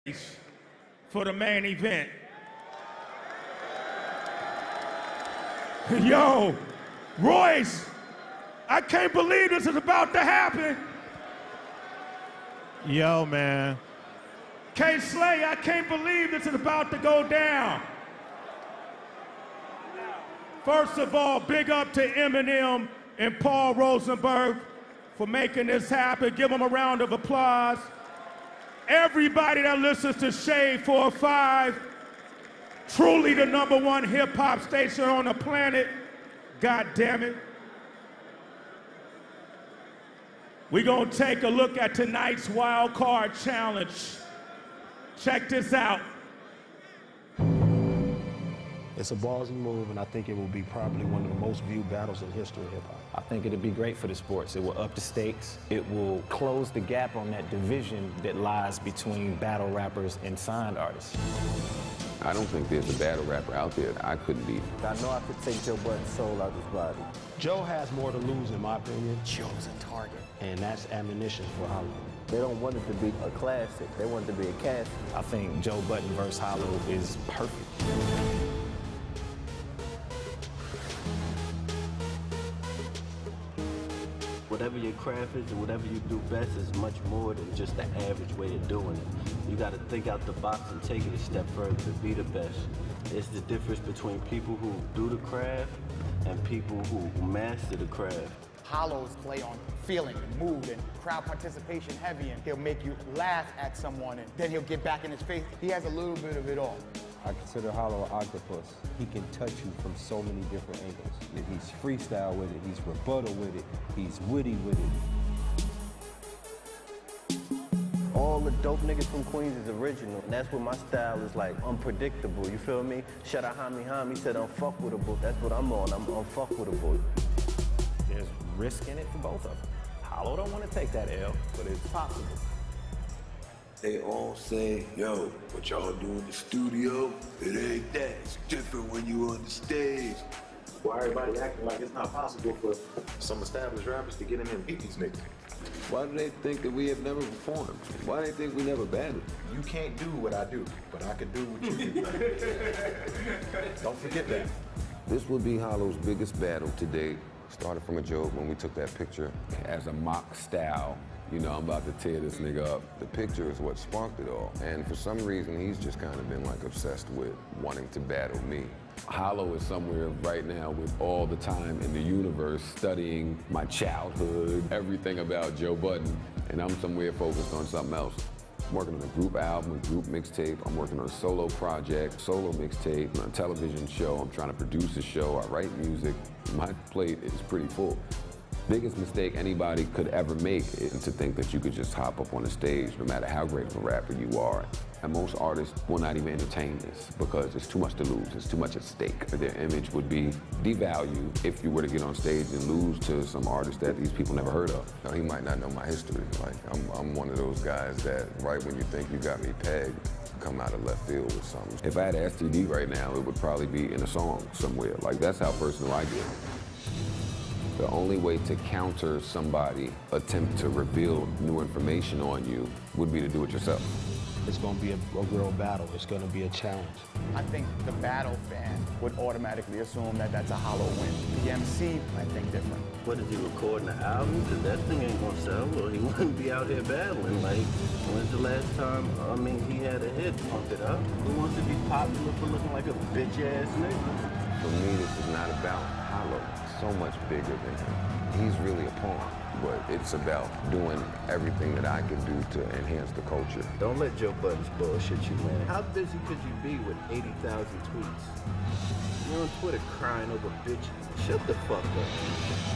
for the main event. Yo, Royce, I can't believe this is about to happen. Yo, man. K-Slay, I can't believe this is about to go down. First of all, big up to Eminem and Paul Rosenberg for making this happen. Give them a round of applause. Everybody that listens to Shade 4-5, truly the #1 hip-hop station on the planet. God damn it. We're gonna take a look at tonight's wild card challenge. Check this out. It's a ballsy move, and I think it will be probably one of the most viewed battles in history of hip-hop. I think it'll be great for the sports. It will up the stakes. It will close the gap on that division that lies between battle rappers and signed artists. I don't think there's a battle rapper out there that I couldn't beat. I know I could take Joe Budden's soul out of his body. Joe has more to lose, in my opinion. Joe's a target. And that's ammunition for Hollow. They don't want it to be a classic. They want it to be a cast. I think Joe Budden versus Hollow is perfect. Whatever your craft is and whatever you do best is much more than just the average way of doing it. You got to think out the box and take it a step further to be the best. It's the difference between people who do the craft and people who master the craft. Hollows play on feeling and mood and crowd participation heavy, and he'll make you laugh at someone and then he'll get back in his face. He has a little bit of it all. I consider Hollow an octopus. He can touch you from so many different angles. He's freestyle with it, he's rebuttal with it, he's witty with it. All the dope niggas from Queens is original, and that's what my style is like, unpredictable, you feel me? Shout out Hami Ham, he said unfuckwittable. That's what I'm on, I'm unfuckwittable. There's risk in it for both of them. Hollow don't want to take that L, but it's possible. They all say, yo, what y'all do in the studio, it ain't that. It's different when you on the stage. Why everybody acting like it's not possible for some established rappers to get in there and beat these niggas? Why do they think that we have never performed? Why do they think we never battled? You can't do what I do, but I can do what you do. Don't forget that. This would be Hollow's biggest battle to date. Started from a joke when we took that picture as a mock style. You know, I'm about to tear this nigga up. The picture is what sparked it all. And for some reason, he's just kind of been like obsessed with wanting to battle me. Hollow is somewhere right now with all the time in the universe studying my childhood, everything about Joe Budden, and I'm somewhere focused on something else. I'm working on a group album, a group mixtape. I'm working on a solo project, solo mixtape, on a television show. I'm trying to produce a show. I write music. My plate is pretty full. Biggest mistake anybody could ever make is to think that you could just hop up on the stage no matter how great of a rapper you are. And most artists will not even entertain this because it's too much to lose, it's too much at stake. Their image would be devalued if you were to get on stage and lose to some artist that these people never heard of. Now, he might not know my history. Like, I'm one of those guys that right when you think you got me pegged, come out of left field with something. If I had STD right now, it would probably be in a song somewhere. Like, that's how personal I get. The only way to counter somebody attempt to reveal new information on you would be to do it yourself. It's going to be a real battle. It's going to be a challenge. I think the battle fan would automatically assume that that's a Hollow win. The MC might think different. What, is he recording an album? Because that thing ain't gonna sell, or he wouldn't be out here battling. Like, when's the last time, he had a hit, pump it up? Who wants to be popular for looking like a bitch-ass nigga? For me, this is not about Hollow. It's so much bigger than him. He's really a pawn, but it's about doing everything that I can do to enhance the culture. Don't let Joe Budden's bullshit you, man. How busy could you be with 80,000 tweets? You're on Twitter crying over bitches. Shut the fuck up.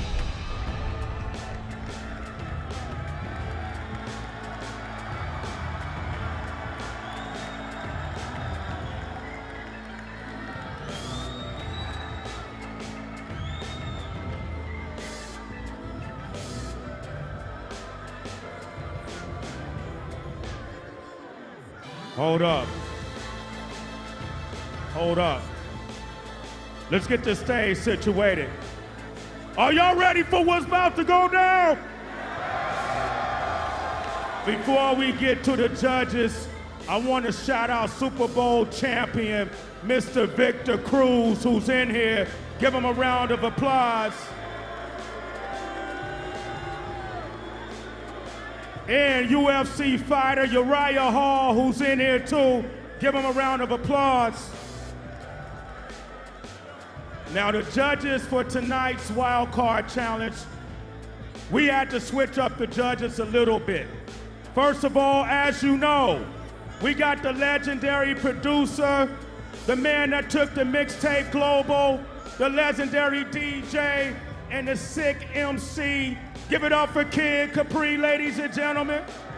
Hold up. Hold up. Let's get this stage situated. Are y'all ready for what's about to go down? Before we get to the judges, I want to shout out Super Bowl champion, Mr. Victor Cruz, who's in here. Give him a round of applause. And UFC fighter Uriah Hall, who's in here too. Give him a round of applause. Now the judges for tonight's Wild Card Challenge, we had to switch up the judges a little bit. First of all, as you know, we got the legendary producer, the man that took the mixtape global, the legendary DJ, and the sick MC. Give it up for Kid Capri, ladies and gentlemen.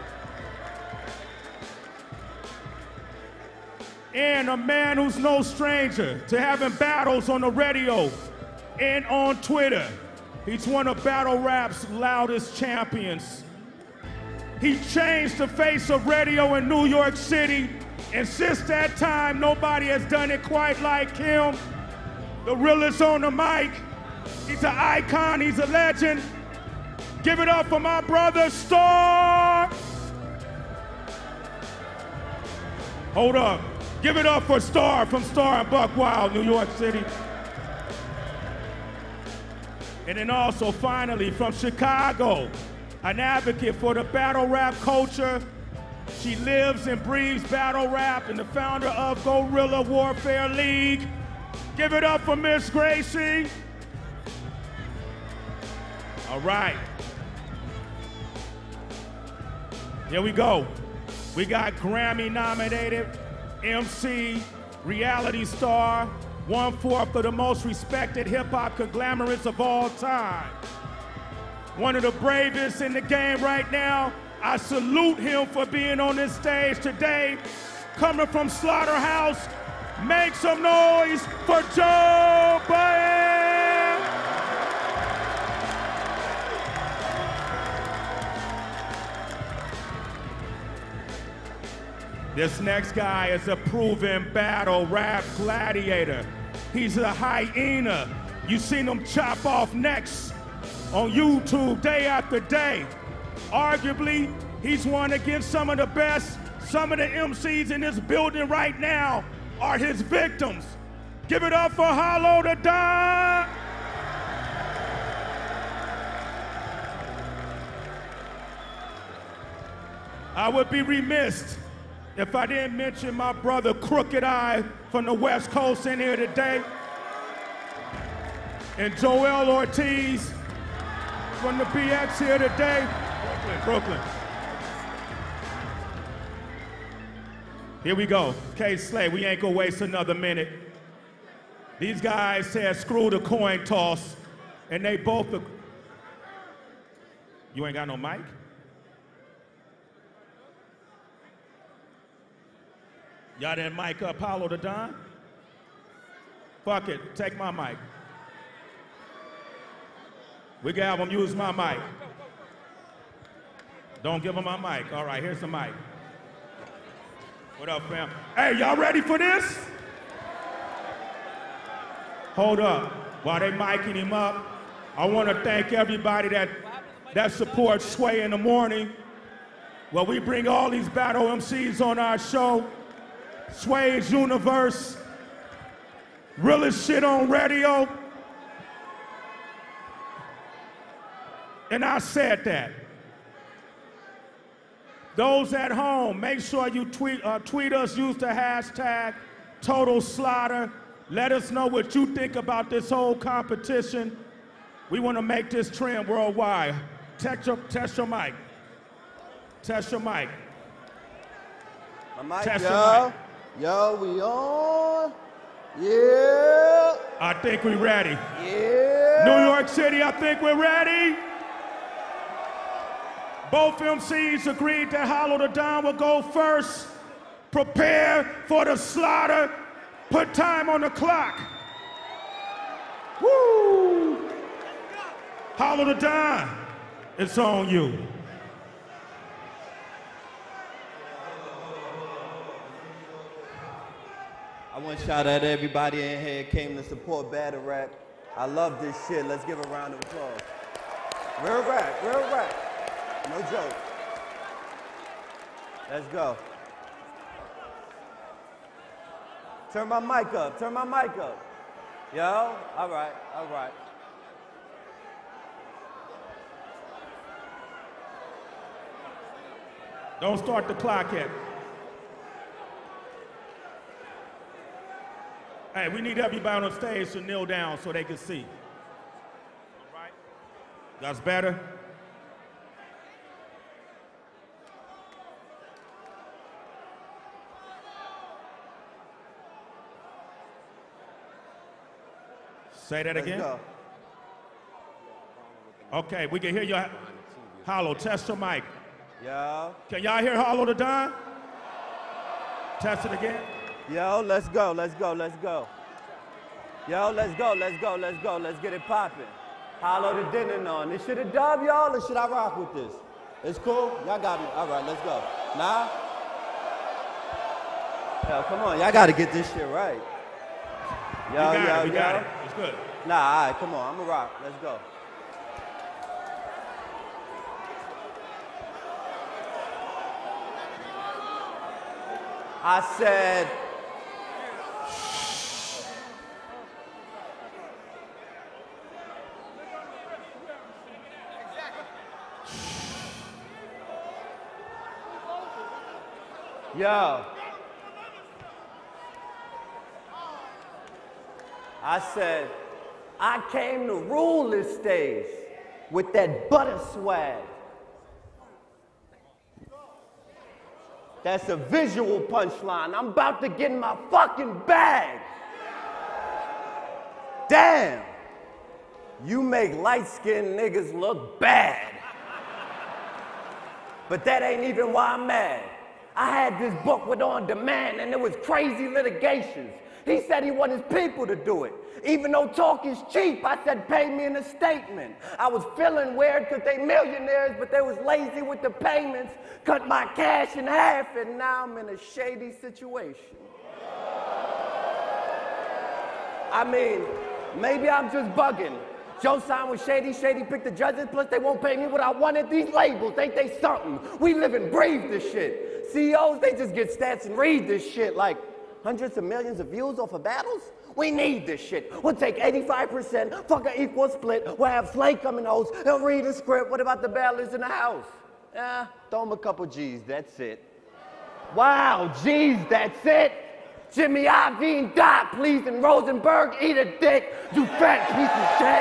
And a man who's no stranger to having battles on the radio and on Twitter. He's one of battle rap's loudest champions. He changed the face of radio in New York City, and since that time, nobody has done it quite like him. The realest on the mic. He's an icon, he's a legend. Give it up for my brother, Star. Hold up. Give it up for Star from Star and Buck Wild, New York City. And then also, finally, from Chicago, an advocate for the battle rap culture. She lives and breathes battle rap and the founder of Guerrilla Warfare League. Give it up for Miss Gracie. All right. Here we go. We got Grammy-nominated MC, reality star, 1/4 of the most respected hip-hop conglomerates of all time. One of the bravest in the game right now. I salute him for being on this stage today. Coming from Slaughterhouse, make some noise for Joe Budden! This next guy is a proven battle rap gladiator. He's a hyena. You've seen him chop off necks on YouTube day after day. Arguably, he's won against some of the best. Some of the MCs in this building right now are his victims. Give it up for Hollow Da Don. I would be remiss if I didn't mention my brother Crooked Eye from the West Coast in here today. And Joel Ortiz from the BX here today. Brooklyn. Here we go. K-Slay, we ain't gonna waste another minute. These guys said screw the coin toss, and they both... You ain't got no mic? Y'all didn't mic up Hollow Da Don? Fuck it, take my mic. We can have them use my mic. Don't give them my mic. All right, here's the mic. What up, fam? Hey, y'all ready for this? Hold up. While they micing him up, I want to thank everybody that supports Sway in the Morning. Well, we bring all these battle MCs on our show. Sway's Universe, realest shit on radio. And I said that. Those at home, make sure you tweet us, use the hashtag #TotalSlaughter. Let us know what you think about this whole competition. We want to make this trend worldwide. Test your mic. Test your mic. My mic, Test yo. your mic. Yo, we on? Yeah. I think we're ready. Yeah. New York City, I think we're ready. Both MCs agreed that Hollow Da Don will go first. Prepare for the slaughter. Put time on the clock. Woo! Hollow Da Don, it's on you. I want to shout out to everybody in here who came to support battle rap. I love this shit. Let's give a round of applause. Real rap, real rap. No joke. Let's go. Turn my mic up. Turn my mic up. Yo, all right, all right. Don't start the clock yet. Hey, we need everybody on stage to kneel down so they can see. All right? That's better? Say that again. Let's go. Okay, we can hear you. Hollow, test your mic. Yo. Can y'all hear Hollow the Don? Test it again. Yo, let's go, let's go, let's go. Yo, let's go, let's go, let's go. Let's get it popping. Hollow the dinner on. This shit a dub, y'all, or should I rock with this? It's cool? Y'all got me. All right, let's go. Nah? Yo, come on, y'all gotta get this shit right. Yo, we got it. It's good. Nah, all right, come on, I'ma rock. Let's go. I said, yo. I said, I came to rule this stage with that butter swag. That's a visual punchline. I'm about to get in my fucking bag. Damn. You make light-skinned niggas look bad. But that ain't even why I'm mad. I had this book with On Demand and there was crazy litigations. He said he wanted his people to do it. Even though talk is cheap, I said pay me in a statement. I was feeling weird because they millionaires, but they was lazy with the payments. Cut my cash in half and now I'm in a shady situation. I mean, maybe I'm just bugging. Joe signed with Shady, Shady picked the judges, plus they won't pay me what I wanted. These labels, ain't they something? We live and breathe this shit. CEOs, they just get stats and read this shit like hundreds of millions of views off of battles? We need this shit. We'll take 85%, fuck an equal split. We'll have Slay coming host. He'll read the script. What about the battlers in the house? Throw him a couple G's, that's it. Wow, G's, that's it? Jimmy Iovine, die, please, and Rosenberg, eat a dick, you fat piece of shit.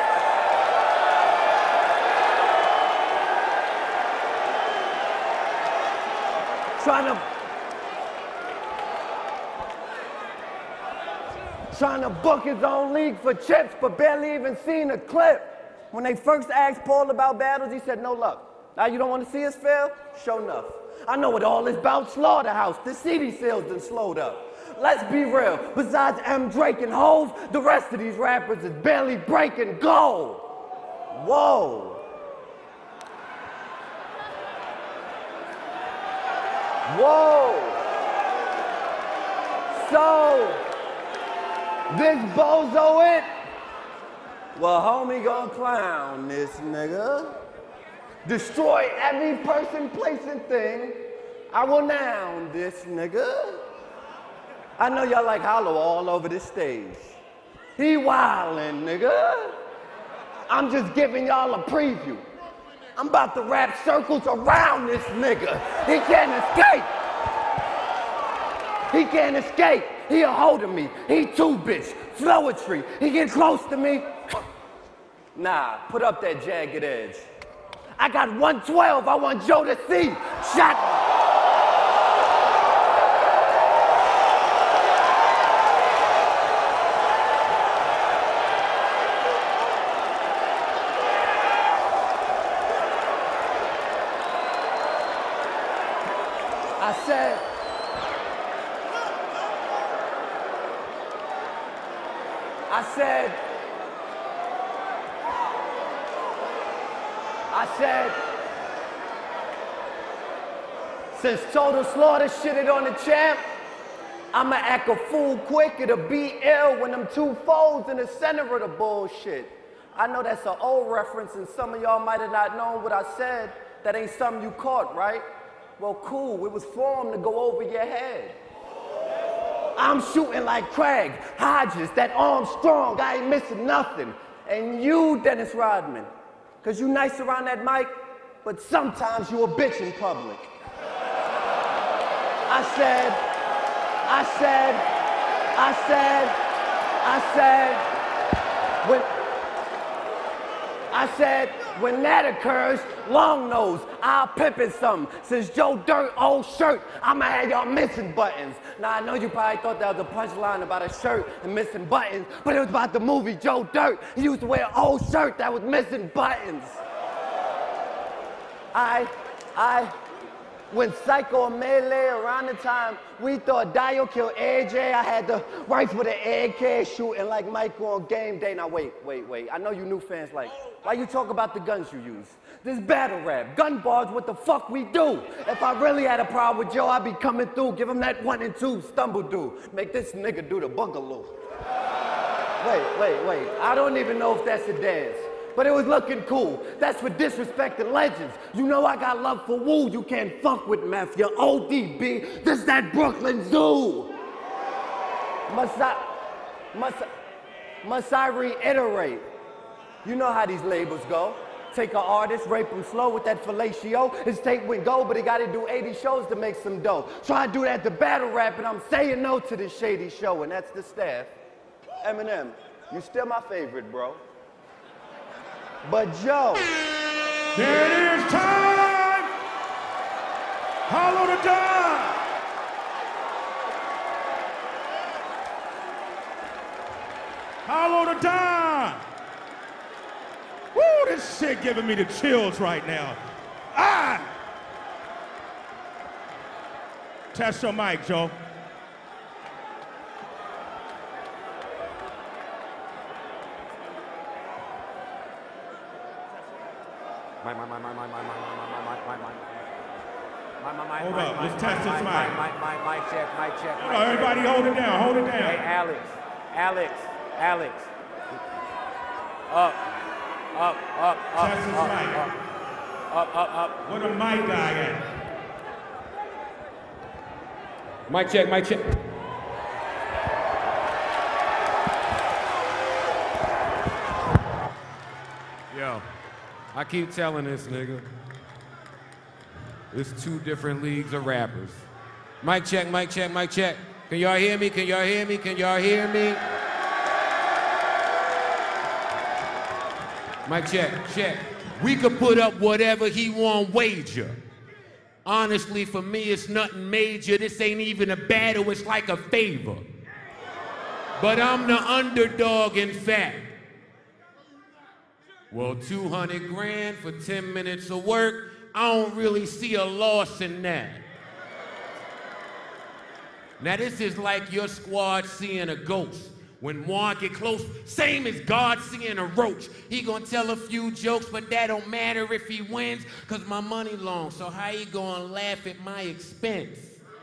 Trying to book his own league for chips, but barely even seen a clip. When they first asked Paul about battles, he said, no luck. Now you don't want to see us fail? Sure enough. I know what all is about, Slaughterhouse. The CD sales done slowed up. Let's be real. Besides M. Drake and Hove, the rest of these rappers is barely breaking gold. Whoa. Whoa. So, this bozo it? Well, homie gon' clown this nigga. Destroy every person, place, and thing. I will noun this nigga. I know y'all like Hollow all over this stage. He wildin', nigga. I'm just giving y'all a preview. I'm about to wrap circles around this nigga. He can't escape. He can't escape. He a hold of me. He too bitch. Flowetry. He get close to me. Nah, put up that jagged edge. I got 112 I want Joe to see. Shot me. I said, since Total Slaughter shitted on the champ, I'ma act a fool quick. It'll be ill when them two foes in the center of the bullshit. I know that's an old reference and some of y'all might have not known what I said. That ain't something you caught, right? Well, cool, it was formed to go over your head. I'm shooting like Craig Hodges, that arm strong, I ain't missing nothing. And you, Dennis Rodman, cause you nice around that mic, but sometimes you a bitch in public. I said, when that occurs, long nose, I'll pimp it some. Since Joe Dirt, old shirt, I'ma have y'all missing buttons. Now I know you probably thought that was a punchline about a shirt and missing buttons, but it was about the movie Joe Dirt. He used to wear an old shirt that was missing buttons. When Psycho and Melee around the time we thought Dio killed AJ, I had the rifle with an AK shooting like Michael on game day. Now wait. I know you new fans like, why you talk about the guns you use? This battle rap, gun bars, what the fuck we do? If I really had a problem with Joe, I'd be coming through, give him that 1 and 2 stumble do. Make this nigga do the boogaloo. Wait, I don't even know if that's a dance. But it was looking cool. That's for disrespecting legends. You know I got love for Wu. You can't fuck with meth. You're ODB. This that Brooklyn Zoo. Must I reiterate? You know how these labels go. Take an artist, rape him slow with that fellatio. His tape went gold, but he gotta do 80 shows to make some dough. Try to do that to battle rap, and I'm saying no to this shady show, and that's the staff. Eminem, you still my favorite, bro. But Joe. There it is, time! Hollow the Don! Hollow the Don! Woo, this shit giving me the chills right now. Ah! Test your mic, Joe. Hold up, let's test this mic. Mic check. Oh, everybody hold it down, hold it down. Hey, Alex. Up. Test this mic. Up. Where the mic guy at? Mic check. Yo, I keep telling this nigga, it's 2 different leagues of rappers. Mic check. Can y'all hear me? Mic check. We could put up whatever he want wager. Honestly, for me, it's nothing major. This ain't even a battle, it's like a favor. But I'm the underdog, in fact. Well, 200 grand for 10 minutes of work, I don't really see a loss in that. Now this is like your squad seeing a ghost. When one get close, same as God seeing a roach. He gonna tell a few jokes, but that don't matter if he wins, cause my money long, so how he gonna laugh at my expense?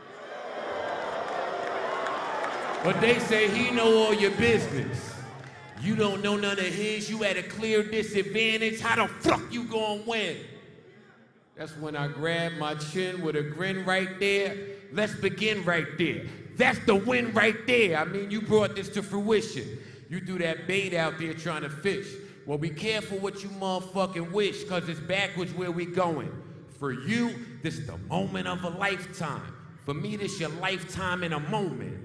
But they say he know all your business. You don't know none of his, you at a clear disadvantage. How the fuck you gonna win? That's when I grab my chin with a grin right there. Let's begin right there. That's the win right there. I mean, you brought this to fruition. You threw that bait out there trying to fish. Well, be careful what you motherfucking wish, cause it's backwards where we going. For you, this the moment of a lifetime. For me, this your lifetime in a moment.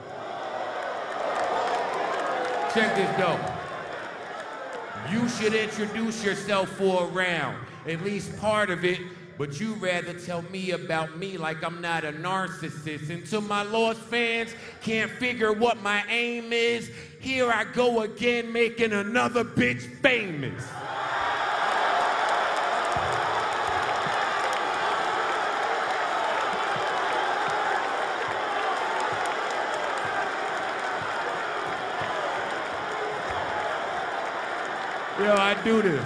Check this though. You should introduce yourself for a round, at least part of it, but you rather tell me about me like I'm not a narcissist. And to my lost fans, can't figure what my aim is, here I go again making another bitch famous. Yo, I do this.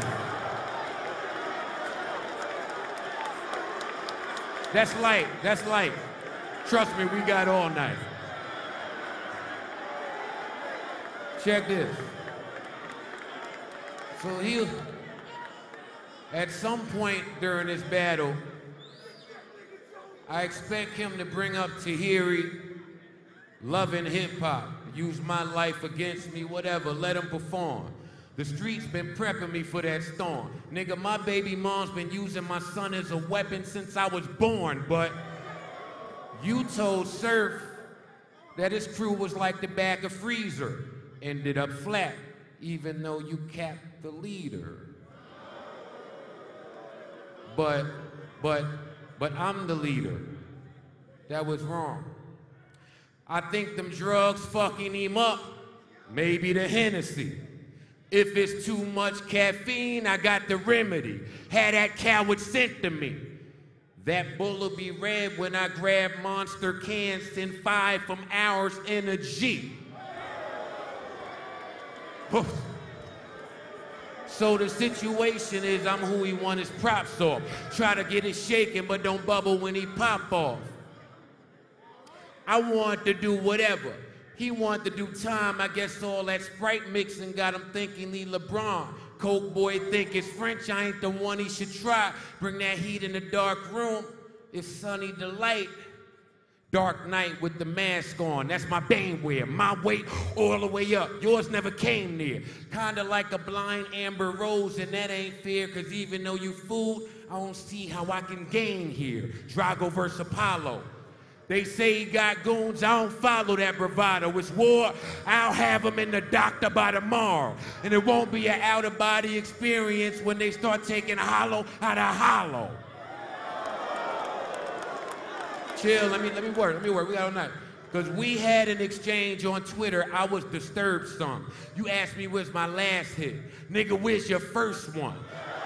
That's light. Trust me, we got all night. Check this. So at some point during this battle, I expect him to bring up Tahiri Loving hip hop, use my life against me, whatever, let them perform. The streets been prepping me for that storm. Nigga, my baby mom's been using my son as a weapon since I was born, but you told Surf that his crew was like the back of Freezer. Ended up flat, even though you capped the leader. But I'm the leader. That was wrong. I think them drugs fucking him up. Maybe the Hennessy. If it's too much caffeine, I got the remedy. Had that coward sent to me. That bull'll be red when I grab Monster cans, send 5 from ours in a Jeep. So the situation is I'm who he want his props off. Try to get it shaking, but don't bubble when he pop off. I want to do whatever. He wanted to do time. I guess all that Sprite mixing got him thinking he LeBron. Coke boy think it's French. I ain't the one he should try. Bring that heat in the dark room. It's sunny delight. Dark night with the mask on. That's my Bane wear. My weight all the way up. Yours never came near. Kinda like a blind Amber Rose, and that ain't fair, cause even though you fooled, I don't see how I can gain here. Drago versus Apollo. They say he got goons, I don't follow that bravado. It's war, I'll have them in the doctor by tomorrow. And it won't be an out-of-body experience when they start taking hollow out of hollow. Chill, let me work, we got all night. Cause we had an exchange on Twitter, I was disturbed some. You asked me where's my last hit. Nigga, where's your first one?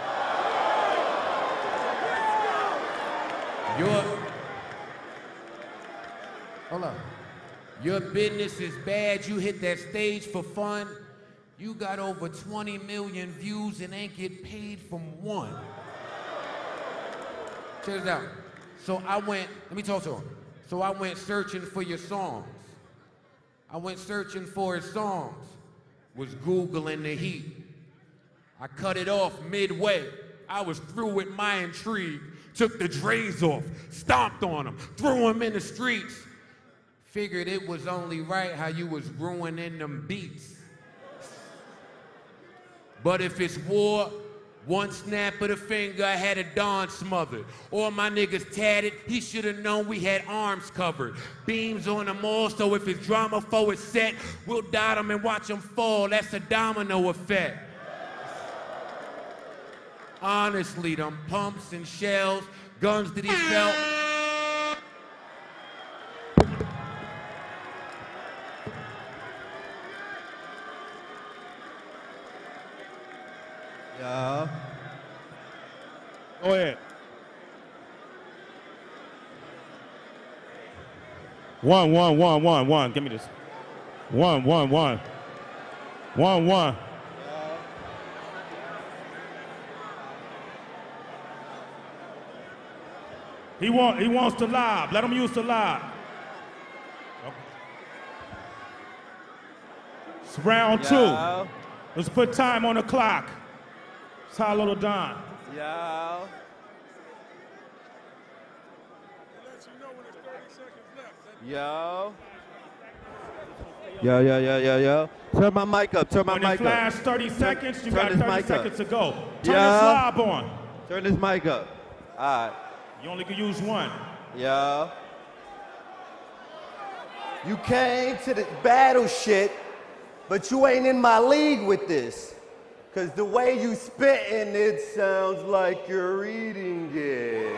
Hold on. Your business is bad, you hit that stage for fun. You got over 20 million views and ain't get paid from one. Check this out. So I went, let me talk to him. So I went searching for your songs. I went searching for his songs. Was Googling the heat. I cut it off midway. I was through with my intrigue. Took the Dre's off, stomped on them, threw them in the streets. Figured it was only right how you was ruining them beats. But if it's war, one snap of the finger, I had a dawn smothered. All my niggas tatted, he should've known we had arms covered. Beams on them all, so if it's drama for it's set, we'll dot them and watch them fall. That's a domino effect. Honestly, them pumps and shells, guns that he felt. Yeah. Go ahead. One. Give me this. One. He wants to lob. Let him use the lob. Okay. It's round 2. Let's put time on the clock. It's Hollow to Don. Yo. Yo. Yo. Turn my mic up. Turn my mic up. When it flash 30 seconds, you got 30 seconds to go. Turn this Yo. lob on. Turn this mic up. All right. You only can use one. Yo. You came to the battle shit, but you ain't in my league with this. Cause the way you spittin', it sounds like you're eating it.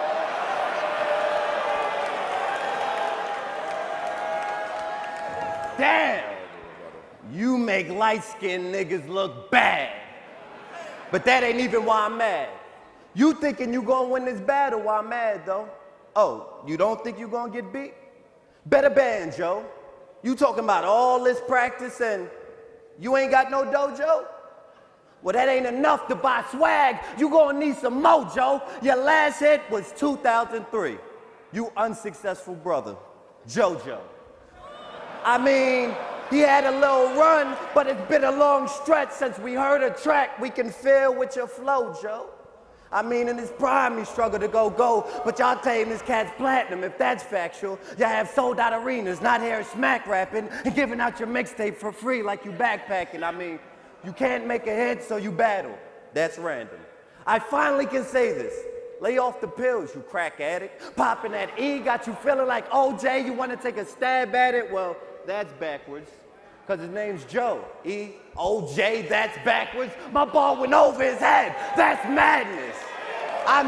Damn! You make light-skinned niggas look bad. But that ain't even why I'm mad. You thinking you gonna win this battle while I'm mad, though. Oh, you don't think you gonna get beat? Better band, Joe. You talking about all this practice and you ain't got no dojo? Well, that ain't enough to buy swag. You gonna need some mojo. Your last hit was 2003. You unsuccessful brother, JoJo. I mean, he had a little run, but it's been a long stretch since we heard a track we can feel with your flow, Joe. I mean, in his prime, he struggled to go, but y'all claim this cat's platinum. If that's factual, y'all have sold out arenas, not here smack rapping and giving out your mixtape for free like you backpacking. I mean, you can't make a hit, so you battle. That's random. I finally can say this. Lay off the pills, you crack addict. Popping that E got you feeling like OJ, you want to take a stab at it? Well, that's backwards. Because his name's Joe. E-O-J, that's backwards. My ball went over his head. That's madness. I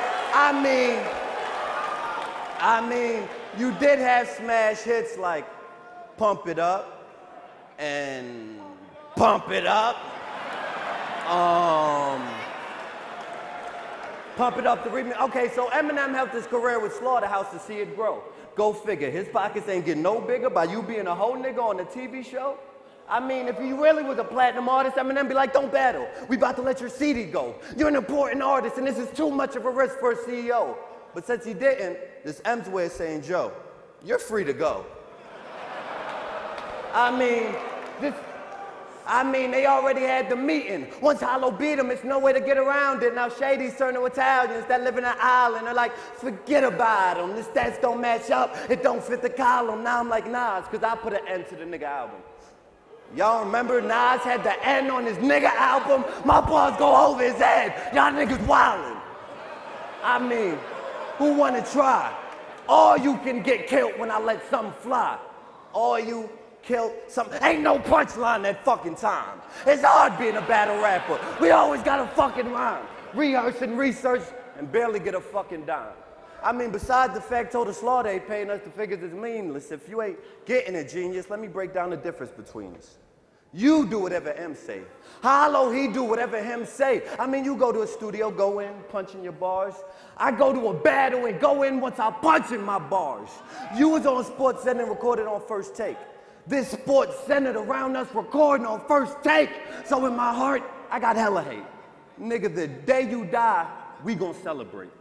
mean, you did have smash hits like Pump It Up and Pump It Up. Pump It Up the remix. Okay, so Eminem helped his career with Slaughterhouse to see it grow. Go figure. His pockets ain't getting no bigger by you being a whole nigga on a TV show. I mean, if you really was a platinum artist, Eminem be like, don't battle. We about to let your CD go. You're an important artist, and this is too much of a risk for a CEO. But since he didn't, this M's way of saying, Joe, you're free to go. I mean, they already had the meeting. Once Hollow beat him, it's no way to get around it. Now Shady's turning to Italians that live in an island. They're like, forget about him. The stats don't match up. It don't fit the column. Now I'm like Nas, because I put an end to the nigga album. Y'all remember Nas had the N on his nigga album? My bars go over his head. Y'all niggas wildin'. I mean, who wanna try? Or you can get killed when I let something fly. Or you kill something. Ain't no punchline that fucking time. It's hard being a battle rapper. We always got a fucking rhyme. Rehearse and research and barely get a fucking dime. I mean, besides the fact Total Slaughter ain't paying us, the figures is meaningless. If you ain't getting it, genius, let me break down the difference between us. You do whatever M say. Hollow, he do whatever him say. I mean, you go to a studio, go in, punch in your bars. I go to a battle and go in once I punch in my bars. You was on Sports Center and recorded on First Take. This sports centered around us recording on First Take. So in my heart, I got hella hate. Nigga, the day you die, we gon' celebrate.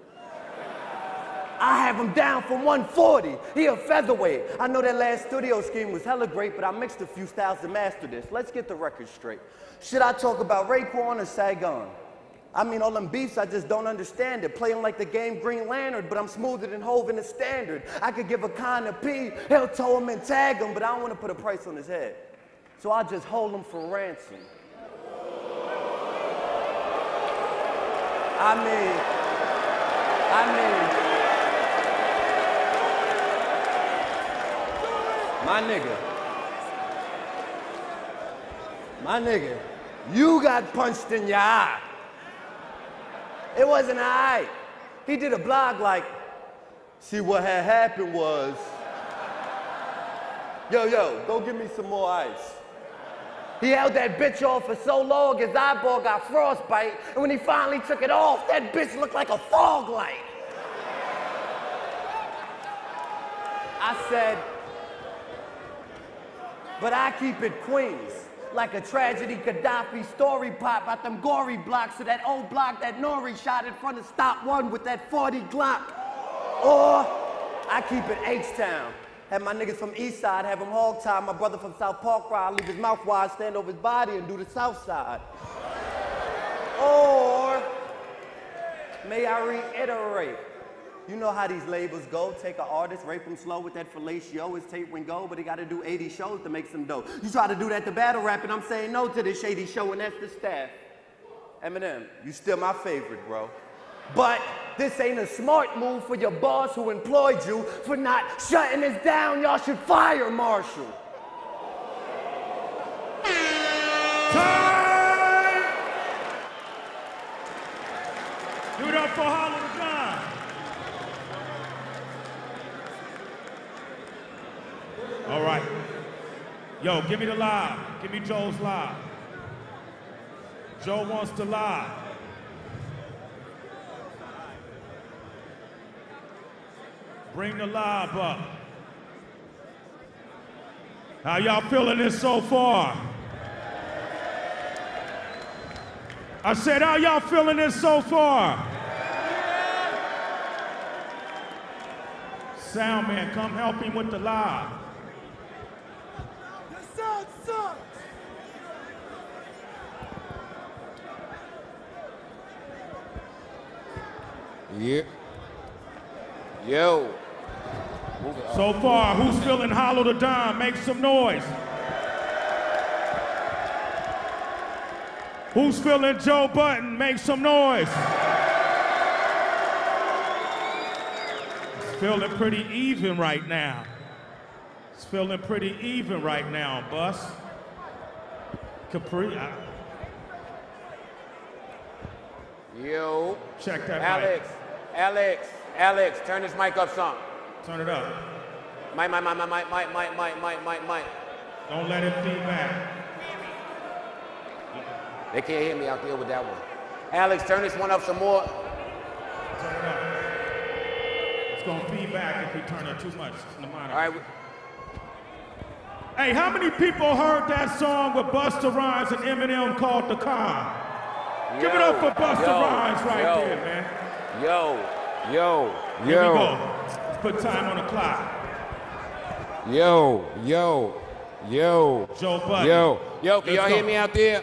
I have him down for 140. He a featherweight. I know that last studio scheme was hella great, but I mixed a few styles to master this. Let's get the record straight. Should I talk about Raekwon or Saigon? I mean, all them beefs, I just don't understand it. Playing like the game Green Lantern, but I'm smoother than Hov in the Standard. I could give a con a P, he'll tow him and tag him, but I don't want to put a price on his head. So I'll just hold him for ransom. I mean, my nigga, you got punched in your eye. It wasn't alright. He did a blog like, see what had happened was, yo, go give me some more ice. He held that bitch off for so long his eyeball got frostbite, and when he finally took it off, that bitch looked like a fog light. I said, but I keep it Queens, like a tragedy Gaddafi story pop out them gory blocks of that old block that Nori shot in front of Stop One with that 40 Glock. Or I keep it H-Town. Have my niggas from East Side, have them hog tie. My brother from South Park ride, leave his mouth wide, stand over his body and do the South Side. Or may I reiterate, you know how these labels go. Take an artist, rape him slow with that fellatio, his tape when go, but he gotta do 80 shows to make some dough. You try to do that to battle rap, and I'm saying no to this shady show, and that's the staff. Eminem, you still my favorite, bro. But this ain't a smart move for your boss who employed you for not shutting this down. Y'all should fire Marshall. Time! Give it up for Hollow John. All right. Yo, give me the live. Give me Joe's live. Joe wants to live. Bring the live up. How y'all feeling this so far? I said, how y'all feeling this so far? Sound man, come help him with the live. Your sound sucks. Yeah. Yo. So far, who's feeling hollow to dime? Make some noise. Who's feeling Joe Budden? Make some noise. It's feeling pretty even right now. It's feeling pretty even right now, Bus. Capri. Yo. Check that Alex, turn this mic up some. Turn it up. Mic. Don't let it feedback. They can't hear me out there with that one. Alex, turn this one up some more. Turn it up. It's gonna feedback if we turn it too much in the monitor. All right. Hey, how many people heard that song with Busta Rhymes and Eminem called The Con? Give it up for Busta Rhymes right there, man. Yo. Here we go. Let's put time on the clock. Yo. Joe Budden. Yo, can y'all hear me out there? I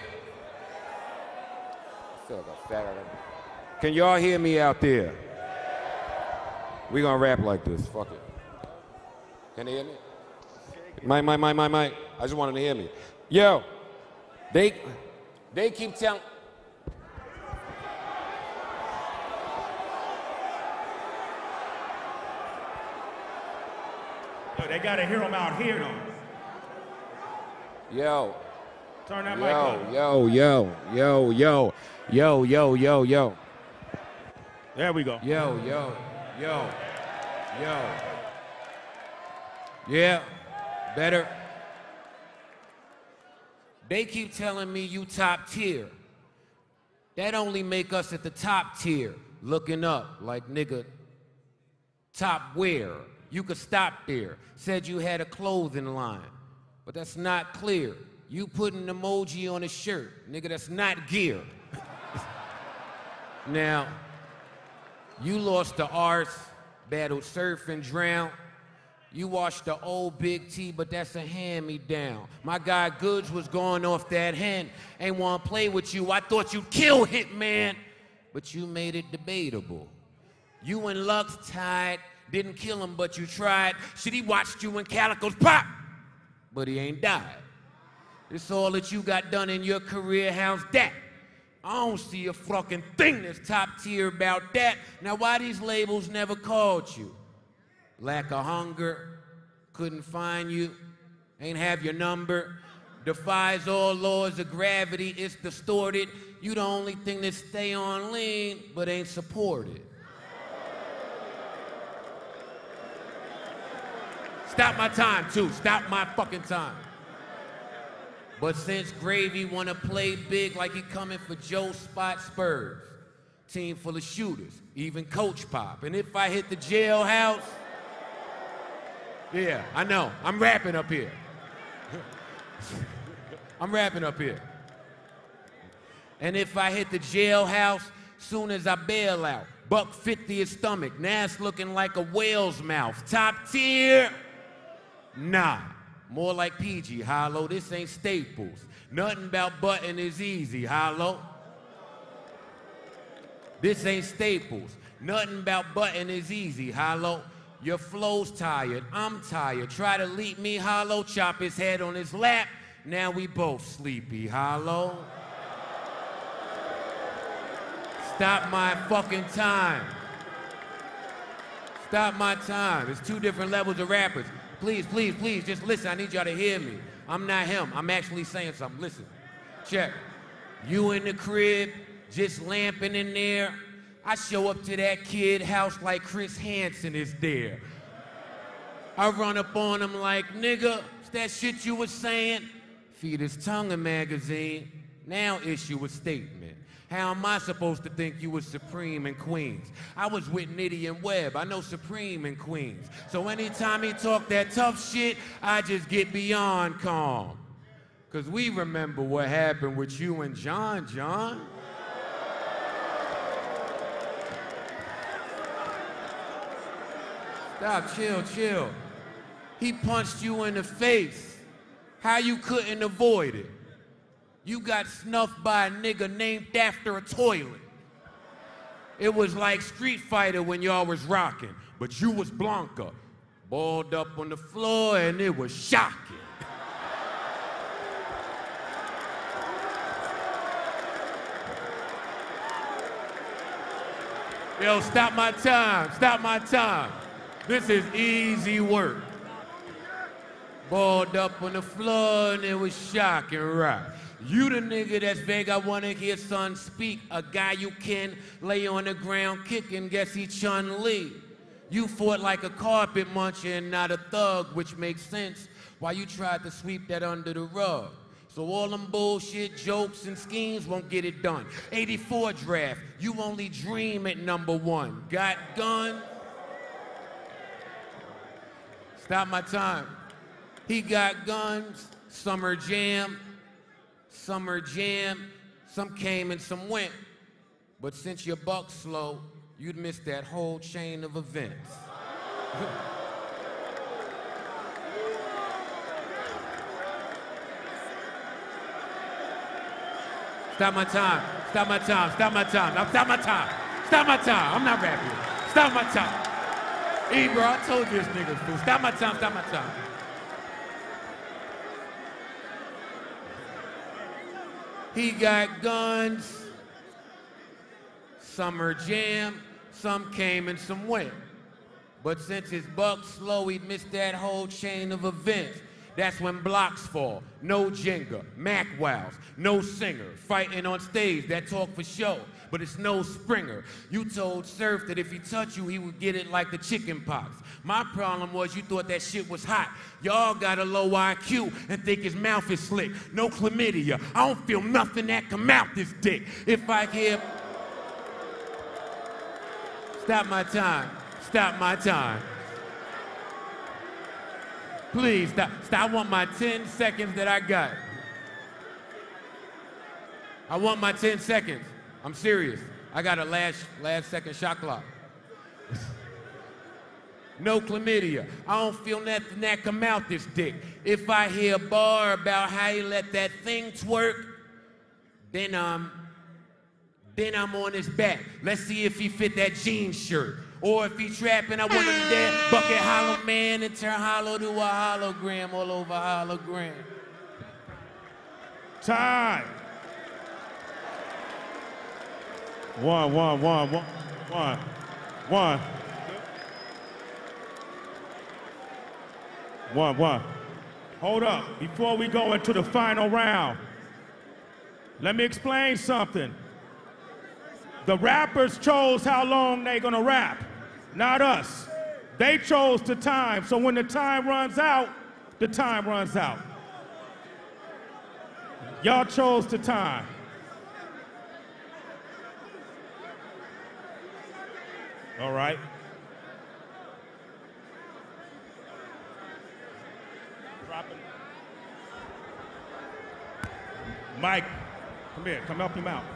feel like a fat out. Can y'all hear me out there? We gonna rap like this. Fuck it. Can they hear me? Mike. I just wanted to hear me. Yo, they keep telling. Yo, they gotta hear them out here though. Yo. Turn that mic up. Yo. There we go. Yo. Yeah, better. They keep telling me you top tier. That only make us at the top tier, looking up like nigga, top where? You could stop there. Said you had a clothing line, but that's not clear. You put an emoji on a shirt, nigga, that's not gear. Now, you lost the arse, battled surf and drown. You watched the old Big T, but that's a hand-me-down. My guy Goods was going off that hand. Ain't wanna play with you. I thought you'd kill Hitman, but you made it debatable. You and Lux tied, didn't kill him, but you tried. Shit, he watched you and Calico's pop, but he ain't died. It's all that you got done in your career, how's that? I don't see a fucking thing that's top tier about that. Now why these labels never called you? Lack of hunger, couldn't find you, ain't have your number, defies all laws of gravity, it's distorted. You the only thing that stay on lean, but ain't supported. Stop my time too, stop my fucking time. But since Gravy wanna play big like he coming for Joe Spot Spurs, team full of shooters, even Coach Pop. And if I hit the jailhouse, yeah, I know, I'm rapping up here. I'm rapping up here. And if I hit the jailhouse, soon as I bail out, $150 his stomach, now it's looking like a whale's mouth. Top tier? Nah. More like PG, Hollow. This ain't Staples. Nothing about Button is easy, Hollow. This ain't Staples. Nothing about Button is easy, Hollow. Your flow's tired. I'm tired. Try to leap me, Hollow. Chop his head on his lap. Now we both sleepy, Hollow. Stop my fucking time. Stop my time. It's two different levels of rappers. Please, just listen. I need y'all to hear me. I'm not him. I'm actually saying something. Listen. Check. You in the crib, just lamping in there. I show up to that kid house like Chris Hansen is there. I run up on him like, nigga, it's that shit you was saying? Feed his tongue a magazine. Now issue a statement. How am I supposed to think you was Supreme in Queens? I was with Nitty and Webb. I know Supreme in Queens. So anytime he talk that tough shit, I just get beyond calm. Cause we remember what happened with you and John. Stop, chill. He punched you in the face. How you couldn't avoid it? You got snuffed by a nigga named after a toilet. It was like Street Fighter when y'all was rocking, but you was Blanca. Balled up on the floor and it was shocking. Yo, stop my time, stop my time. This is easy work. Balled up on the floor and it was shocking, right? You the nigga that's vague, I wanna hear son speak. A guy you can lay on the ground kicking, guess he Chun-Li. You fought like a carpet muncher and not a thug, which makes sense why you tried to sweep that under the rug. So all them bullshit jokes and schemes won't get it done. 84 draft, you only dream at #1. Got guns? Stop my time. He got guns, Summer Jam, Summer Jam. Some came and some went. But since your buck's slow, you'd miss that whole chain of events. Stop my time, stop my time, stop my time, now stop my time, stop my time. I'm not rapping. Stop my time. E, bro, I told you this nigga's fool. Stop my time, stop my time. He got guns, Summer Jam, some came and some went. But since his buck's slow, he'd missed that whole chain of events. That's when blocks fall, no Jenga, Mac wows, no singer, fighting on stage, that talk for show, but it's no Springer. You told Surf that if he touched you, he would get it like the chicken pox. My problem was you thought that shit was hot. Y'all got a low IQ and think his mouth is slick. No chlamydia, I don't feel nothing that come out this dick. If I hear... Stop my time, stop my time. Please, stop. I want my 10 seconds that I got. I want my 10 seconds. I'm serious. I got a last second shot clock. No chlamydia. I don't feel nothing that come out this dick. If I hear a bar about how you let that thing twerk, then I'm on his back. Let's see if he fit that jeans shirt. Or if he trapping, I want him dead. Bucket hollow man and turn hollow to a hologram all over hologram. Time. One. Hold up, before we go into the final round, let me explain something. The rappers chose how long they gonna rap, not us. They chose the time, so when the time runs out, the time runs out. Y'all chose the time. All right. Mike, come here, come help him out.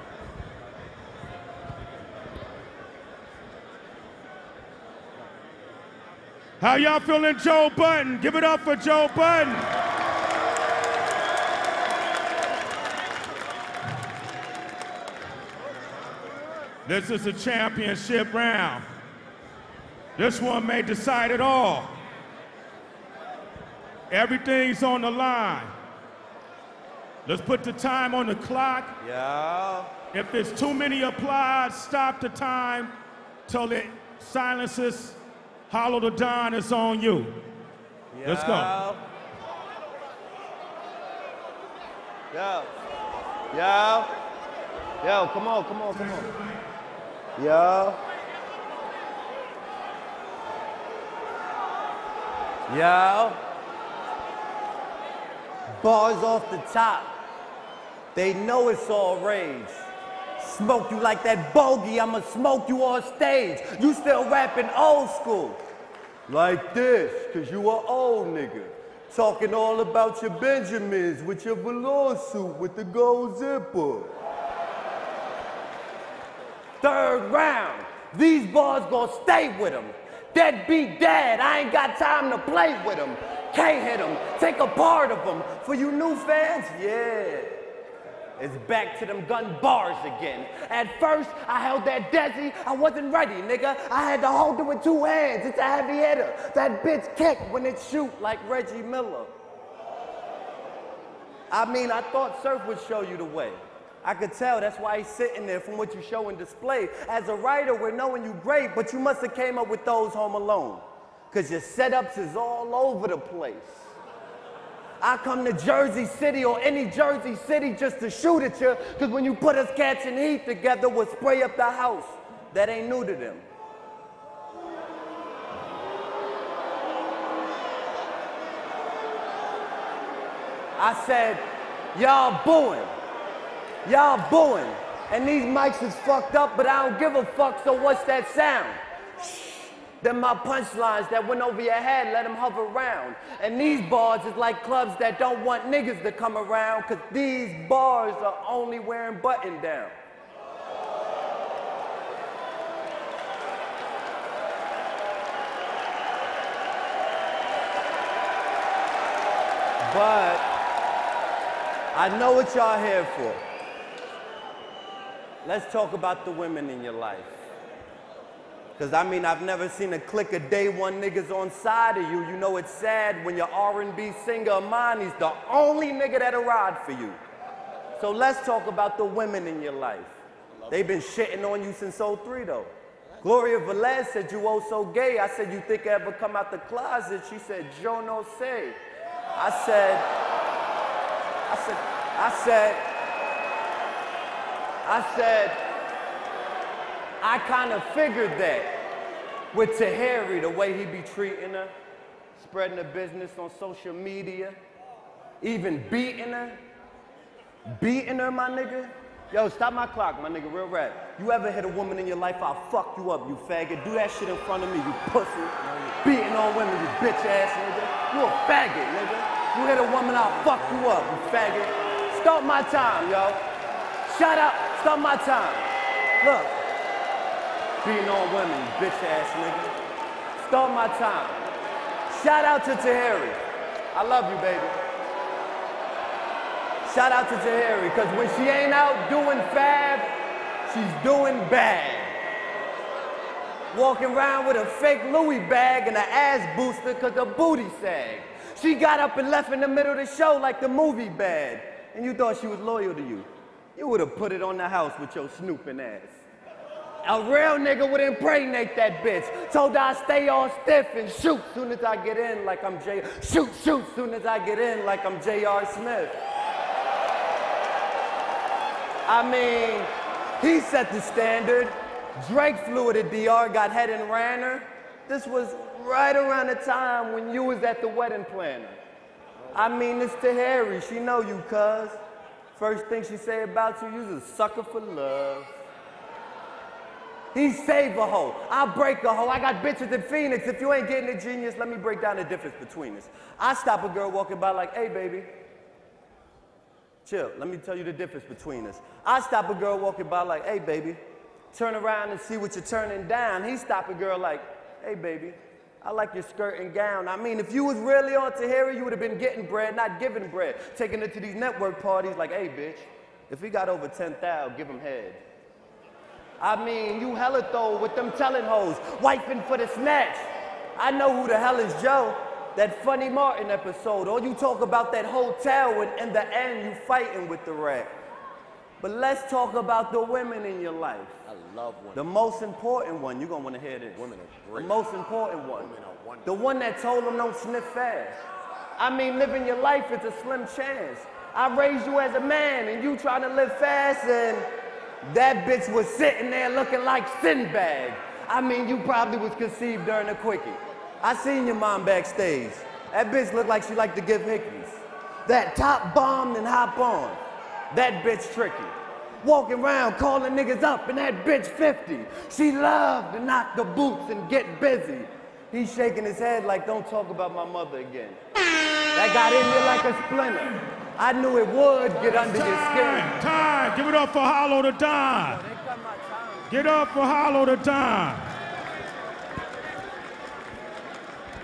How y'all feeling, Joe Budden? Give it up for Joe Budden. This is a championship round. This one may decide it all. Everything's on the line. Let's put the time on the clock. Yeah. If there's too many applause, stop the time till it silences. Hollow the Don is on you. Yo. Let's go. Yo, come on. Yo. Bars off the top. They know it's all rage. Smoke you like that bogey, I'ma smoke you on stage. You still rapping old school. Like this, cause you a old nigga. Talking all about your Benjamins with your velour suit with the gold zipper. Third round, these bars gonna stay with them. Dead beat dead, I ain't got time to play with them. Can't hit them, take a part of them. For you new fans, yeah. It's back to them gun bars again. At first, I held that Desi, I wasn't ready, nigga. I had to hold it with 2 hands, it's a heavy hitter. That bitch kick when it shoot like Reggie Miller. I mean, I thought Surf would show you the way. I could tell, that's why he's sitting there from what you show and display. As a writer, we're knowing you great, but you must have came up with those home alone. Cause your setups is all over the place. I come to Jersey City or any Jersey City just to shoot at you, cause when you put us cats in heat together, we'll spray up the house. That ain't new to them. I said, y'all booing. Y'all booing. And these mics is fucked up, but I don't give a fuck, so what's that sound? Them my punchlines that went over your head, let them hover around. And these bars is like clubs that don't want niggas to come around, cause these bars are only wearing button down. But I know what y'all here for. Let's talk about the women in your life. Cause I mean, I've never seen a clique of day one niggas on side of you. You know it's sad when your R&B singer Amani's the only nigga that'll ride for you. So let's talk about the women in your life. They've been shitting on you since '03 though. Gloria Velez said you oh so gay. I said, you think I ever come out the closet? She said, yo no sé. I said, I kind of figured that with Tahiri, the way he be treating her, spreading her business on social media, even beating her, my nigga. Yo, stop my clock, my nigga, real rap. You ever hit a woman in your life, I'll fuck you up, you faggot. Do that shit in front of me, you pussy. Beating on women, you bitch ass nigga. You a faggot, nigga. You hit a woman, I'll fuck you up, you faggot. Start my time, yo. Shout out, start my time. Look. Beating on women, you bitch ass nigga. Start my time. Shout out to Tahiri. I love you, baby. Shout out to Tahiri, cause when she ain't out doing fab, she's doing bad. Walking around with a fake Louis bag and an ass booster cause her booty sag. She got up and left in the middle of the show like the movie Bad. And you thought she was loyal to you. You would've put it on the house with your snooping ass. A real nigga would impregnate that bitch. Told her I stay all stiff and shoot soon as I get in like I'm shoot soon as I get in like I'm J.R. Smith. I mean, he set the standard. Drake flew to DR, got head and ran her. This was right around the time when you was at the wedding planner. I mean, it's Tahiri, she know you, cuz. First thing she say about you, you's a sucker for love. He save a hoe, I break a hoe. I got bitches in Phoenix. If you ain't getting it, genius, let me break down the difference between us. I stop a girl walking by like, hey, baby. Chill, let me tell you the difference between us. I stop a girl walking by like, hey, baby. Turn around and see what you're turning down. He stop a girl like, hey, baby. I like your skirt and gown. I mean, if you was really on Tahiri, you would have been getting bread, not giving bread. Taking it to these network parties like, hey, bitch, if he got over 10,000, give him head. I mean, you hella throw with them telling hoes, wiping for the snatch. I know who the hell is Joe. That Funny Martin episode. All you talk about that hotel and in the end you fighting with the rat. But let's talk about the women in your life. I love women. The most important one, you're gonna wanna hear this. Women are great. The most important one. Women are wonderful. The one that told them don't sniff fast. I mean, living your life is a slim chance. I raised you as a man and you trying to live fast and that bitch was sitting there looking like Sinbad. I mean, you probably was conceived during a quickie. I seen your mom backstage. That bitch looked like she liked to give hickeys. That top bombed and hop on. That bitch tricky. Walking around calling niggas up and that bitch 50. She loved to knock the boots and get busy. He's shaking his head like, don't talk about my mother again. That got in you like a splinter. I knew it would get under your skin. Time, give it up for Hollow the Don. Get up for Hollow the Don.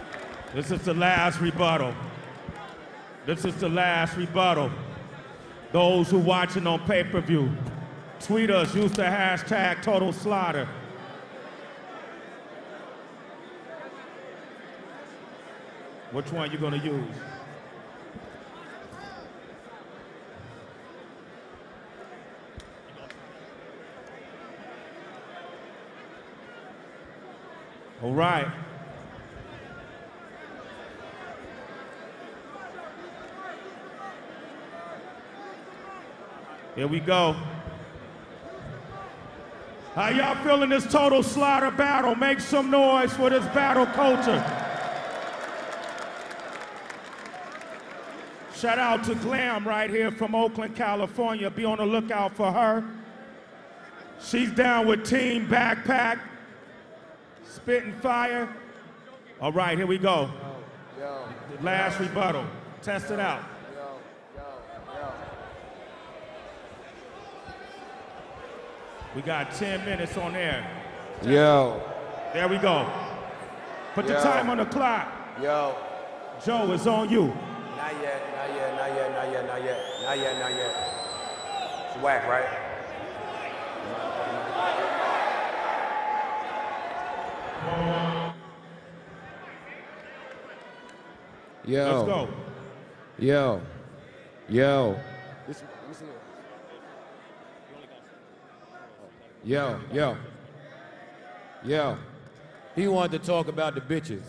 This is the last rebuttal. This is the last rebuttal. Those who watching on pay-per-view, tweet us, use the hashtag Total Slaughter. Which one you gonna use? All right. Here we go. How y'all feeling this Total Slaughter battle? Make some noise for this battle culture. Shout out to Glam right here from Oakland, California. Be on the lookout for her. She's down with Team Backpack, Spitting Fire. All right, here we go. Last rebuttal. Test it out. We got 10 minutes on there. Yo. There we go. Put the time on the clock. Yo. Joe, it's on you. Not yet, not yet, not yet, not yet, not yet, not yet, not yet. It's whack, right? Yo. Let's go. Yo. Yo. Yo, yo. Yo. He wanted to talk about the bitches.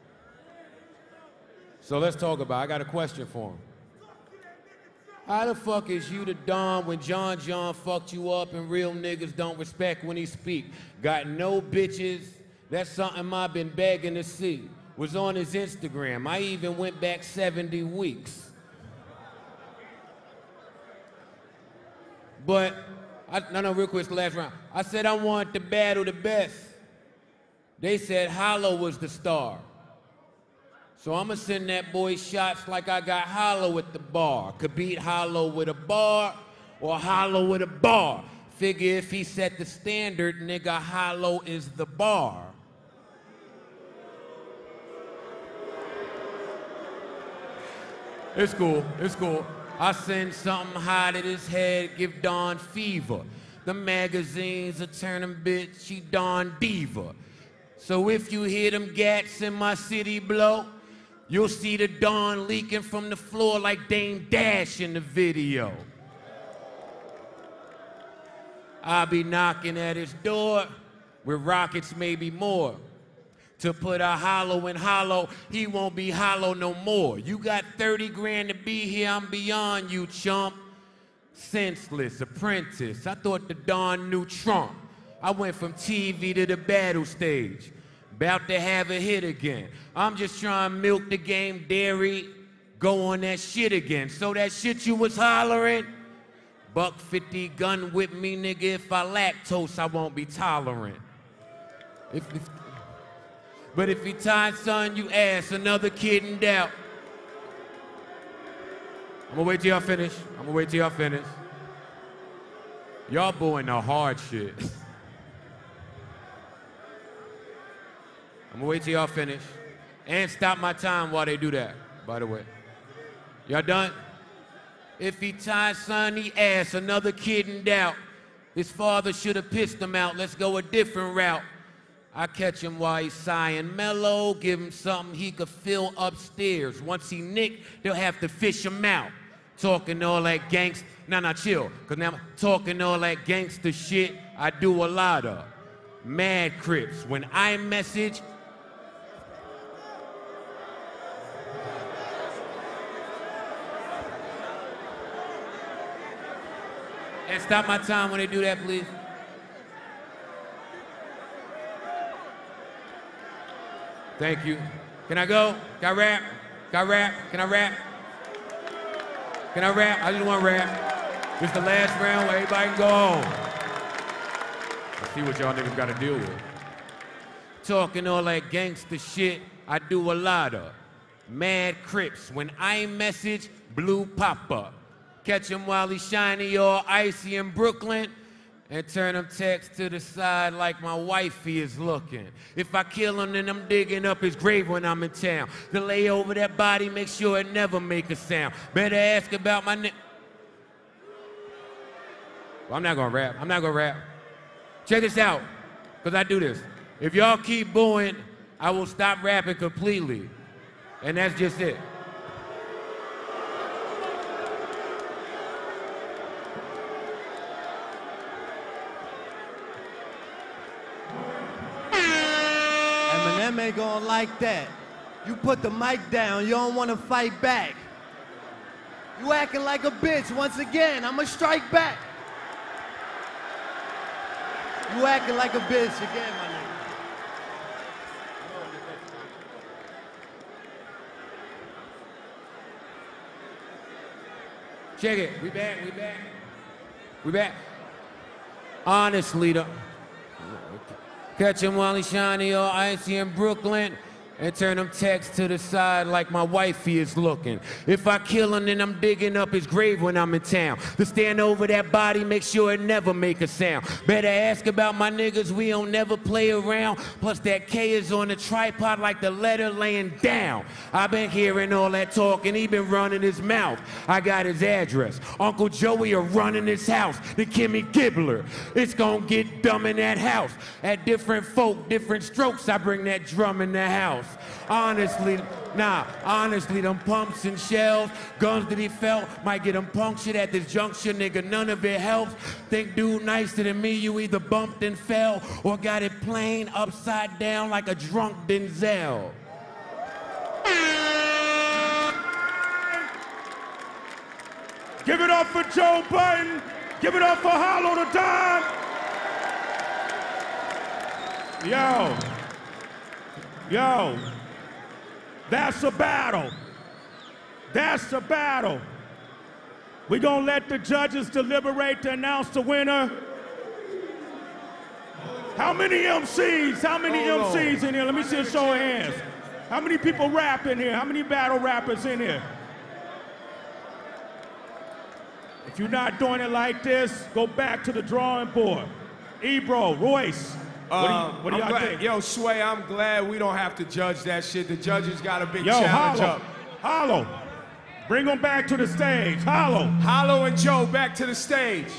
So let's talk about it. I got a question for him. How the fuck is you the Don when John fucked you up and real niggas don't respect when he speak? Got no bitches. That's something I've been begging to see. Was on his Instagram. I even went back 70 weeks. But, no, real quick, it's the last round. I said I wanted to battle the best. They said Hollow was the star. So I'ma send that boy shots like I got Hollow at the bar. Could beat Hollow with a bar or Hollow with a bar. Figure if he set the standard, nigga, Hollow is the bar. It's cool, it's cool. I send something hot at his head, give Don fever. The magazines are turning bitch, she Don Diva. So if you hear them gats in my city blow, you'll see the Dawn leaking from the floor like Dame Dash in the video. I'll be knocking at his door with rockets, maybe more. To put a hollow in hollow, he won't be hollow no more. You got 30 grand to be here, I'm beyond you, chump. Senseless, apprentice, I thought the Dawn knew Trump. I went from TV to the battle stage. About to have a hit again. I'm just trying to milk the game, dairy, go on that shit again. So that shit you was hollering, $150 gun with me, nigga. If I lactose, I won't be tolerant. But if you tied, son, you ass, another kid in doubt. I'm gonna wait till y'all finish. I'm gonna wait till y'all finish. Y'all booing the hard shit. I'm gonna wait till y'all finish. And stop my time while they do that, by the way. Y'all done? If he ties son, he ass, another kid in doubt. His father should have pissed him out. Let's go a different route. I catch him while he's sighing mellow, give him something he could fill upstairs. Once he nick, they'll have to fish him out. Talking all that gangsta, nah, chill. Cause now I'm talking all that gangster shit I do a lot of. Mad Crips, when I message, and stop my time when they do that, please. Thank you. Can I go? Can I rap? Can I rap? Can I rap? Can I rap? I just want to rap. This is the last round where everybody can go home. Let's see what y'all niggas got to deal with. Talking all that gangster shit I do a lot of. Mad Crips, when I message, blue pop-up. Catch him while he's shiny all icy in Brooklyn and turn him text to the side like my wifey is looking. If I kill him, then I'm digging up his grave when I'm in town. To lay over that body, make sure it never make a sound. Better ask about my Well, I'm not gonna rap. I'm not gonna rap. Check this out, because I do this. If y'all keep booing, I will stop rapping completely. And that's just it. Eminem ain't gonna like that. You put the mic down, you don't wanna fight back. You acting like a bitch once again, I'ma strike back. You acting like a bitch again, my nigga. Check it, we back. We back. Honestly, though. Catch him while he's shiny or icy in Brooklyn and turn them texts to the side like my wifey is looking. If I kill him, then I'm digging up his grave when I'm in town. To stand over that body, make sure it never make a sound. Better ask about my niggas, we don't never play around. Plus that K is on the tripod like the letter laying down. I've been hearing all that talk and he been running his mouth. I got his address. Uncle Joey are running his house. The Kimmy Gibbler. It's gonna get dumb in that house. At different folk, different strokes, I bring that drum in the house. Honestly, them pumps and shells, guns that he felt, might get him punctured at this juncture, nigga, none of it helps. Think dude nicer than me, you either bumped and fell, or got it plain upside down like a drunk Denzel. Give it up for Joe Budden. Give it up for Hollow the Don. Yo, that's a battle. That's a battle. We're gonna let the judges deliberate to announce the winner. How many MCs? How many MCs in here? Let me see a show of hands. How many people rap in here? How many battle rappers in here? If you're not doing it like this, go back to the drawing board. Ebro, Royce. What do y'all think? Yo, Sway, I'm glad we don't have to judge that shit. The judges got a big challenge up. Hollow, bring them back to the stage. Hollow and Joe back to the stage.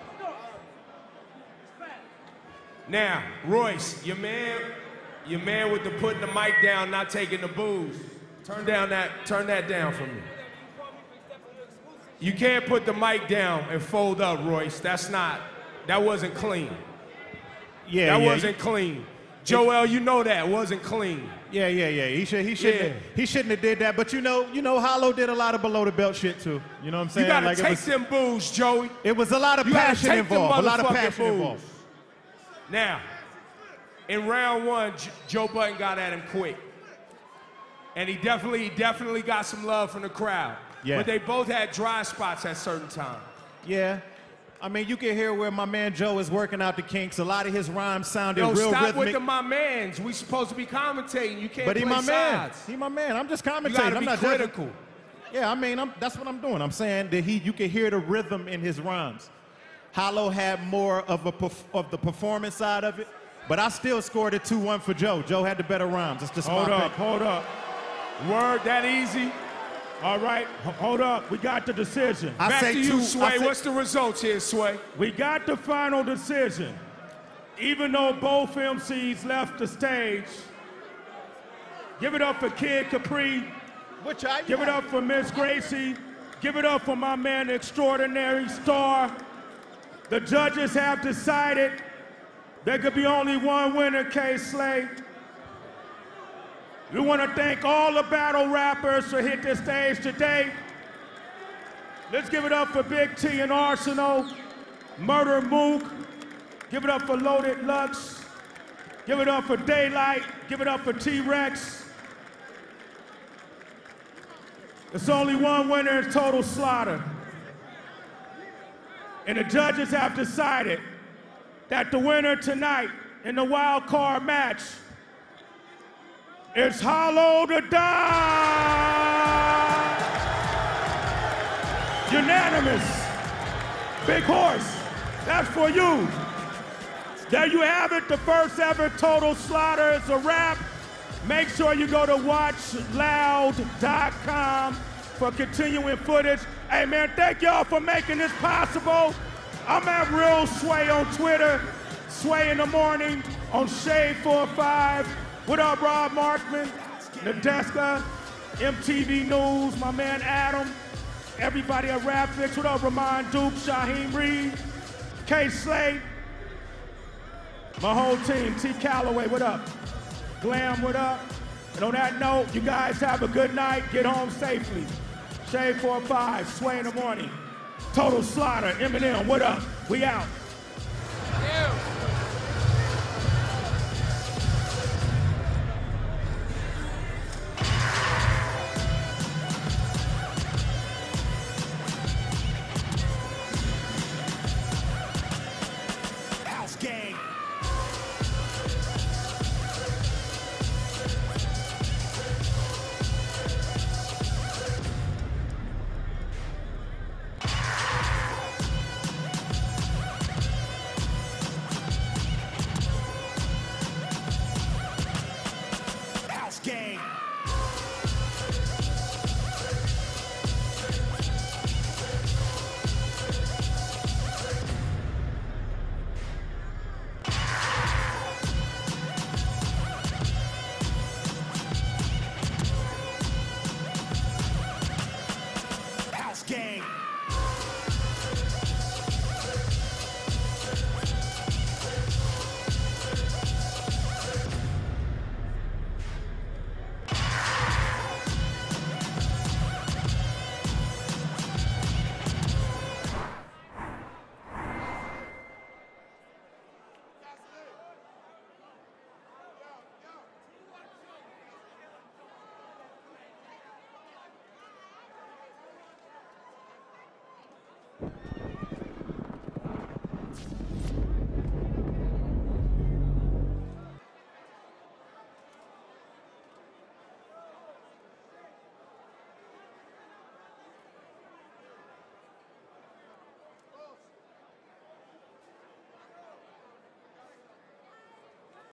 Now, Royce, your man with the putting the mic down, not taking the booze. Turn that down for me. You can't put the mic down and fold up, Royce. That wasn't clean. That wasn't clean. Joel, you know that wasn't clean. Yeah. He shouldn't have did that. But you know, Hollow did a lot of below the belt shit too. You know what I'm saying? You gotta take them booze, Joey. It was a lot of passion involved. A lot of passion involved. Now, in round one, Joe Budden got at him quick, and he definitely got some love from the crowd. Yeah. But they both had dry spots at certain times. Yeah. I mean, you can hear where my man Joe is working out the kinks. A lot of his rhymes sounded real rhythmic. Stop with the my mans. We supposed to be commentating. You can't play sides. Man. He my man. I'm just commentating. You gotta I'm be not critical. Judging. Yeah, I mean, that's what I'm doing. I'm saying that you can hear the rhythm in his rhymes. Hollow had more of the performance side of it, but I still scored a 2-1 for Joe. Joe had the better rhymes. It's just Hold up. Word that easy? All right, hold up. We got the decision. Back to you, Sway. What's the results here, Sway? We got the final decision. Even though both MCs left the stage, give it up for Kid Capri. Give it up for Miss Gracie. Give it up for my man, Extraordinary Star. The judges have decided there could be only one winner, K-Slay. We want to thank all the battle rappers for hitting the stage today. Let's give it up for Big T and Arsenal, Murder Mook. Give it up for Loaded Lux. Give it up for Daylight. Give it up for T-Rex. There's only one winner in Total Slaughter. And the judges have decided that the winner tonight in the wild card match is Hollow the Don. Unanimous. Big Horse, that's for you. There you have it, the first ever Total Slaughter is a wrap. Make sure you go to watchloud.com for continuing footage. Hey man, thank y'all for making this possible. I'm at Real Sway on Twitter, Sway in the Morning on Shade 45. What up, Rob Markman, Nadeska, MTV News, my man Adam, everybody at Rapfix. What up, Ramon Duke, Shaheem Reed, K. Slade, my whole team, T. Calloway, what up? Glam, what up? And on that note, you guys have a good night. Get home safely. Shade 45, Sway in the Morning. Total Slaughter, Eminem, what up? We out.